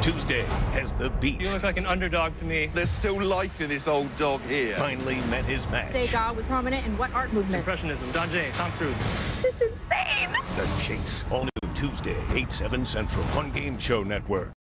Tuesday as the Beast. You look like an underdog to me. There's still life in this old dog here. Finally met his match. Degas was prominent in what art movement? Impressionism, Don J, Tom Cruise. This is insane. The Chase. All new Tuesday, 8/7 Central on Game Show Network.